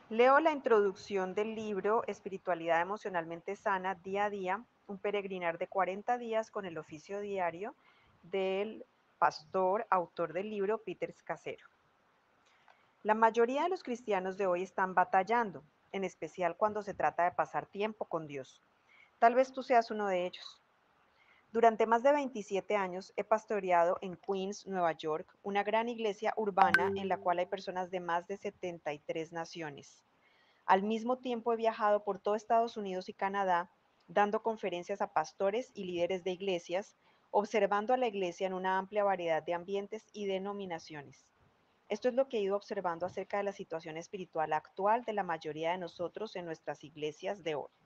Leo la introducción del libro Espiritualidad emocionalmente sana, día a día, un peregrinar de 40 días con el oficio diario del pastor, autor del libro, Peter Scazzero. La mayoría de los cristianos de hoy están batallando, en especial cuando se trata de pasar tiempo con Dios. Tal vez tú seas uno de ellos. Durante más de 27 años he pastoreado en Queens, Nueva York, una gran iglesia urbana en la cual hay personas de más de 73 naciones. Al mismo tiempo he viajado por todo Estados Unidos y Canadá, dando conferencias a pastores y líderes de iglesias, observando a la iglesia en una amplia variedad de ambientes y denominaciones. Esto es lo que he ido observando acerca de la situación espiritual actual de la mayoría de nosotros en nuestras iglesias de hoy.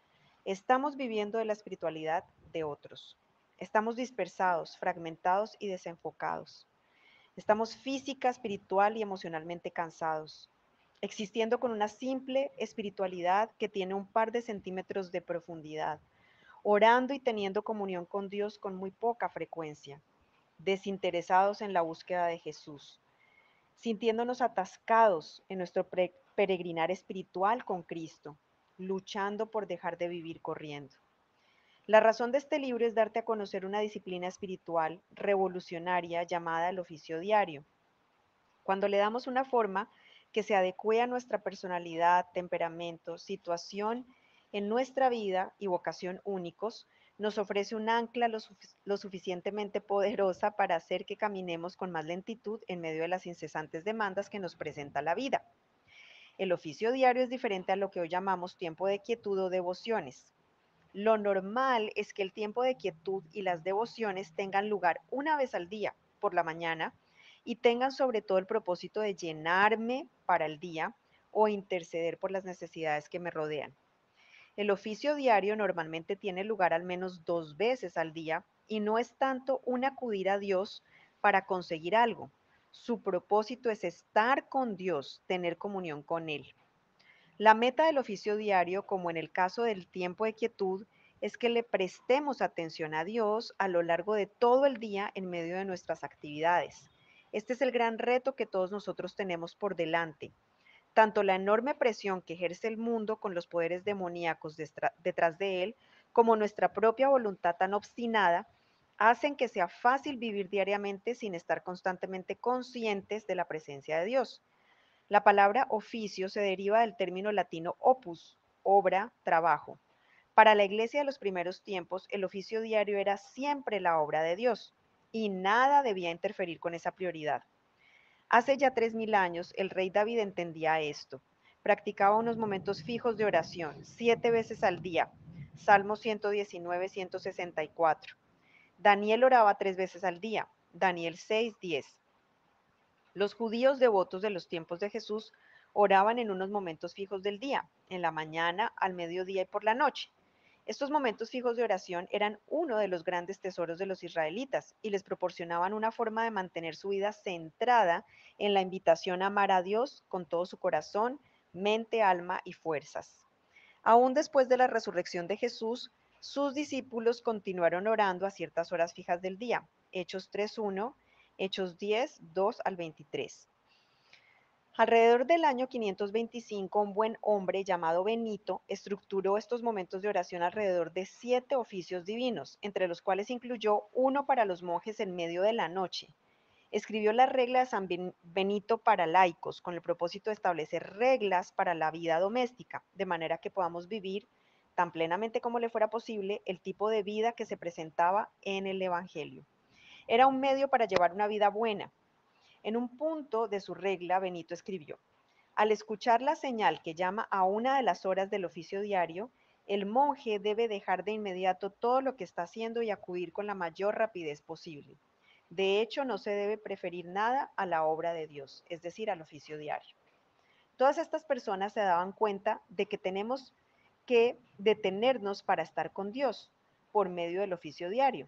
Estamos viviendo de la espiritualidad de otros. Estamos dispersados, fragmentados y desenfocados. Estamos física, espiritual y emocionalmente cansados, existiendo con una simple espiritualidad que tiene un par de centímetros de profundidad, orando y teniendo comunión con Dios con muy poca frecuencia, desinteresados en la búsqueda de Jesús, sintiéndonos atascados en nuestro peregrinar espiritual con Cristo, luchando por dejar de vivir corriendo. La razón de este libro es darte a conocer una disciplina espiritual revolucionaria llamada el oficio diario. Cuando le damos una forma que se adecue a nuestra personalidad, temperamento, situación en nuestra vida y vocación únicos, nos ofrece un ancla lo suficientemente poderosa para hacer que caminemos con más lentitud en medio de las incesantes demandas que nos presenta la vida. El oficio diario es diferente a lo que hoy llamamos tiempo de quietud o devociones. Lo normal es que el tiempo de quietud y las devociones tengan lugar una vez al día, por la mañana, y tengan sobre todo el propósito de llenarme para el día o interceder por las necesidades que me rodean. El oficio diario normalmente tiene lugar al menos 2 veces al día y no es tanto un acudir a Dios para conseguir algo. Su propósito es estar con Dios, tener comunión con Él. La meta del oficio diario, como en el caso del tiempo de quietud, es que le prestemos atención a Dios a lo largo de todo el día en medio de nuestras actividades. Este es el gran reto que todos nosotros tenemos por delante. Tanto la enorme presión que ejerce el mundo con los poderes demoníacos detrás de él, como nuestra propia voluntad tan obstinada, hacen que sea fácil vivir diariamente sin estar constantemente conscientes de la presencia de Dios. La palabra oficio se deriva del término latino opus, obra, trabajo. Para la iglesia de los primeros tiempos, el oficio diario era siempre la obra de Dios y nada debía interferir con esa prioridad. Hace ya 3000 años, el rey David entendía esto. Practicaba unos momentos fijos de oración, 7 veces al día. Salmo 119, 164. Daniel oraba 3 veces al día. Daniel 6, 10. Los judíos devotos de los tiempos de Jesús oraban en unos momentos fijos del día, en la mañana, al mediodía y por la noche. Estos momentos fijos de oración eran uno de los grandes tesoros de los israelitas y les proporcionaban una forma de mantener su vida centrada en la invitación a amar a Dios con todo su corazón, mente, alma y fuerzas. Aún después de la resurrección de Jesús, sus discípulos continuaron orando a ciertas horas fijas del día. Hechos 3:1, Hechos 10, 2 al 23. Alrededor del año 525, un buen hombre llamado Benito estructuró estos momentos de oración alrededor de 7 oficios divinos, entre los cuales incluyó uno para los monjes en medio de la noche. Escribió la regla de San Benito para laicos, con el propósito de establecer reglas para la vida doméstica, de manera que podamos vivir tan plenamente como le fuera posible el tipo de vida que se presentaba en el Evangelio. Era un medio para llevar una vida buena. En un punto de su regla, Benito escribió: al escuchar la señal que llama a una de las horas del oficio diario, el monje debe dejar de inmediato todo lo que está haciendo y acudir con la mayor rapidez posible. De hecho, no se debe preferir nada a la obra de Dios, es decir, al oficio diario. Todas estas personas se daban cuenta de que tenemos que detenernos para estar con Dios por medio del oficio diario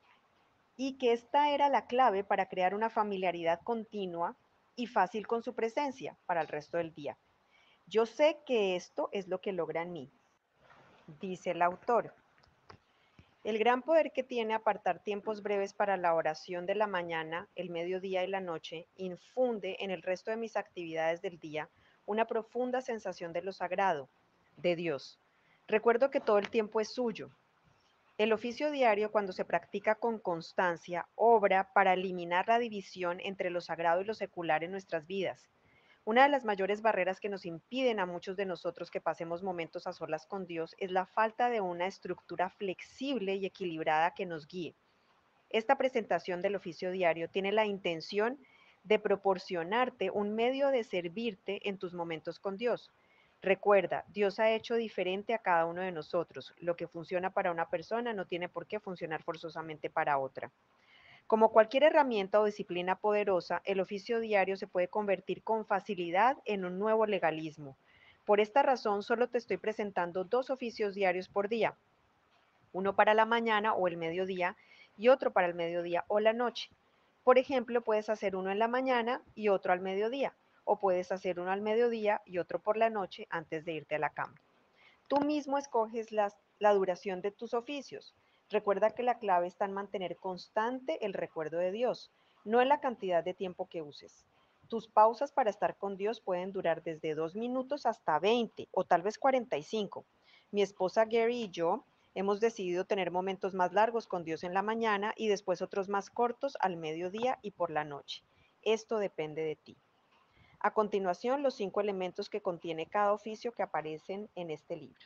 y que esta era la clave para crear una familiaridad continua y fácil con su presencia para el resto del día. Yo sé que esto es lo que logra en mí, dice el autor. El gran poder que tiene apartar tiempos breves para la oración de la mañana, el mediodía y la noche infunde en el resto de mis actividades del día una profunda sensación de lo sagrado, de Dios. Recuerdo que todo el tiempo es suyo. El oficio diario, cuando se practica con constancia, obra para eliminar la división entre lo sagrado y lo secular en nuestras vidas. Una de las mayores barreras que nos impiden a muchos de nosotros que pasemos momentos a solas con Dios es la falta de una estructura flexible y equilibrada que nos guíe. Esta presentación del oficio diario tiene la intención de proporcionarte un medio de servirte en tus momentos con Dios. Recuerda, Dios ha hecho diferente a cada uno de nosotros. Lo que funciona para una persona no tiene por qué funcionar forzosamente para otra. Como cualquier herramienta o disciplina poderosa, el oficio diario se puede convertir con facilidad en un nuevo legalismo. Por esta razón, solo te estoy presentando 2 oficios diarios por día, uno para la mañana o el mediodía y otro para el mediodía o la noche. Por ejemplo, puedes hacer uno en la mañana y otro al mediodía, o puedes hacer uno al mediodía y otro por la noche antes de irte a la cama. Tú mismo escoges la duración de tus oficios. Recuerda que la clave está en mantener constante el recuerdo de Dios, no en la cantidad de tiempo que uses. Tus pausas para estar con Dios pueden durar desde 2 minutos hasta 20 o tal vez 45. Mi esposa Gary y yo hemos decidido tener momentos más largos con Dios en la mañana y después otros más cortos al mediodía y por la noche. Esto depende de ti. A continuación, los 5 elementos que contiene cada oficio que aparecen en este libro.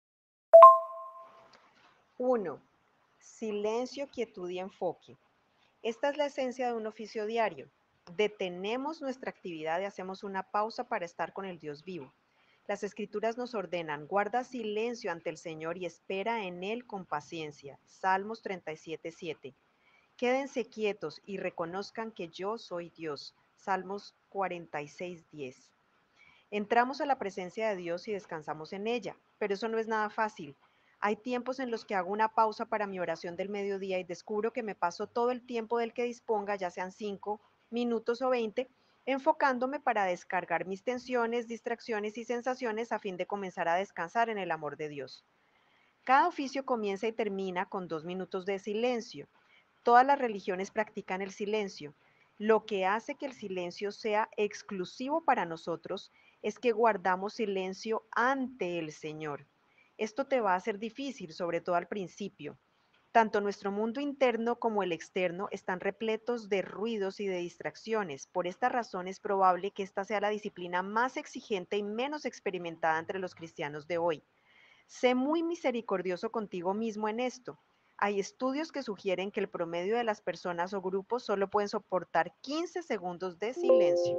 1. Silencio, quietud y enfoque. Esta es la esencia de un oficio diario. Detenemos nuestra actividad y hacemos una pausa para estar con el Dios vivo. Las escrituras nos ordenan, guarda silencio ante el Señor y espera en Él con paciencia. Salmos 37:7. Quédense quietos y reconozcan que yo soy Dios. Salmos 46:10. Entramos a la presencia de Dios y descansamos en ella, pero eso no es nada fácil. Hay tiempos en los que hago una pausa para mi oración del mediodía y descubro que me paso todo el tiempo del que disponga, ya sean 5 minutos o 20, enfocándome para descargar mis tensiones, distracciones y sensaciones a fin de comenzar a descansar en el amor de Dios. Cada oficio comienza y termina con 2 minutos de silencio. Todas las religiones practican el silencio. Lo que hace que el silencio sea exclusivo para nosotros es que guardamos silencio ante el Señor. Esto te va a ser difícil, sobre todo al principio. Tanto nuestro mundo interno como el externo están repletos de ruidos y de distracciones. Por esta razón es probable que esta sea la disciplina más exigente y menos experimentada entre los cristianos de hoy. Sé muy misericordioso contigo mismo en esto. Hay estudios que sugieren que el promedio de las personas o grupos solo pueden soportar 15 segundos de silencio.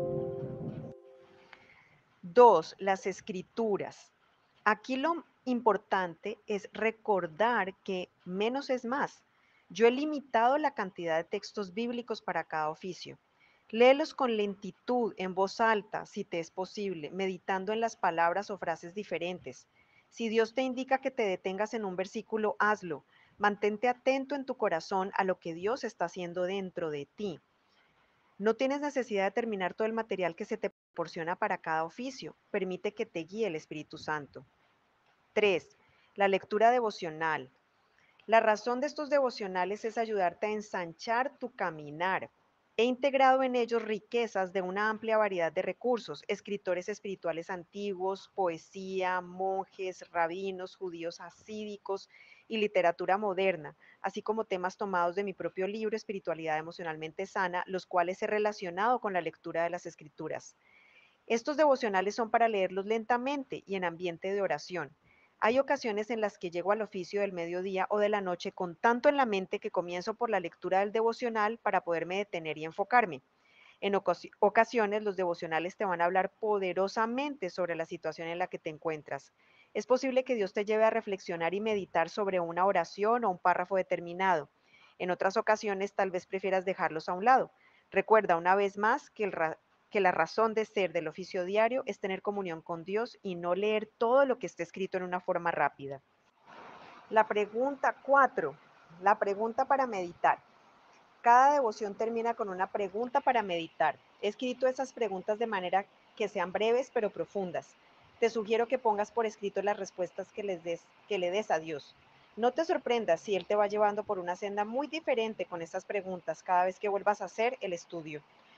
2. Las escrituras. Aquí lo importante es recordar que menos es más. Yo he limitado la cantidad de textos bíblicos para cada oficio. Léelos con lentitud, en voz alta, si te es posible, meditando en las palabras o frases diferentes. Si Dios te indica que te detengas en un versículo, hazlo. Mantente atento en tu corazón a lo que Dios está haciendo dentro de ti. No tienes necesidad de terminar todo el material que se te proporciona para cada oficio. Permite que te guíe el Espíritu Santo. 3. La lectura devocional. La razón de estos devocionales es ayudarte a ensanchar tu caminar. He integrado en ellos riquezas de una amplia variedad de recursos, escritores espirituales antiguos, poesía, monjes, rabinos, judíos hasídicos y literatura moderna, así como temas tomados de mi propio libro Espiritualidad Emocionalmente Sana, los cuales he relacionado con la lectura de las escrituras. Estos devocionales son para leerlos lentamente y en ambiente de oración. Hay ocasiones en las que llego al oficio del mediodía o de la noche con tanto en la mente que comienzo por la lectura del devocional para poderme detener y enfocarme. En ocasiones los devocionales te van a hablar poderosamente sobre la situación en la que te encuentras. Es posible que Dios te lleve a reflexionar y meditar sobre una oración o un párrafo determinado. En otras ocasiones tal vez prefieras dejarlos a un lado. Recuerda una vez más que la razón de ser del oficio diario es tener comunión con Dios y no leer todo lo que esté escrito en una forma rápida. La pregunta 4. La pregunta para meditar. Cada devoción termina con una pregunta para meditar. He escrito esas preguntas de manera que sean breves pero profundas. Te sugiero que pongas por escrito las respuestas que le des a Dios. No te sorprendas si Él te va llevando por una senda muy diferente con estas preguntas cada vez que vuelvas a hacer el estudio.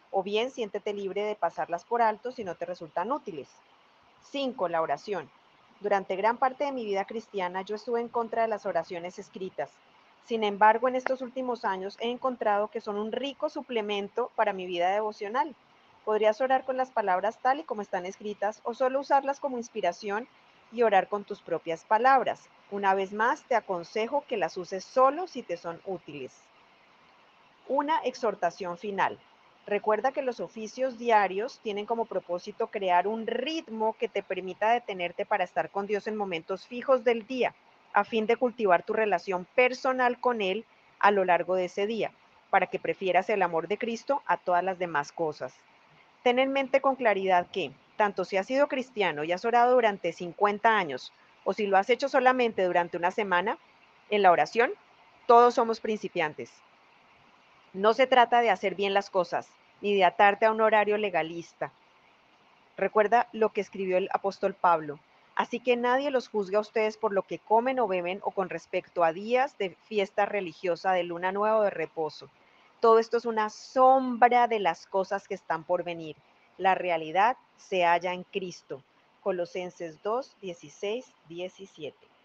o bien siéntete libre de pasarlas por alto si no te resultan útiles. 5. La oración. Durante gran parte de mi vida cristiana yo estuve en contra de las oraciones escritas. Sin embargo, en estos últimos años he encontrado que son un rico suplemento para mi vida devocional. Podrías orar con las palabras tal y como están escritas o solo usarlas como inspiración y orar con tus propias palabras. Una vez más, te aconsejo que las uses solo si te son útiles. Una exhortación final. Recuerda que los oficios diarios tienen como propósito crear un ritmo que te permita detenerte para estar con Dios en momentos fijos del día, a fin de cultivar tu relación personal con Él a lo largo de ese día, para que prefieras el amor de Cristo a todas las demás cosas. Ten en mente con claridad que, tanto si has sido cristiano y has orado durante 50 años, o si lo has hecho solamente durante una semana, en la oración, todos somos principiantes. No se trata de hacer bien las cosas, ni de atarte a un horario legalista. Recuerda lo que escribió el apóstol Pablo. Así que nadie los juzgue a ustedes por lo que comen o beben o con respecto a días de fiesta religiosa, de luna nueva o de reposo. Todo esto es una sombra de las cosas que están por venir. La realidad se halla en Cristo. Colosenses 2, 16, 17.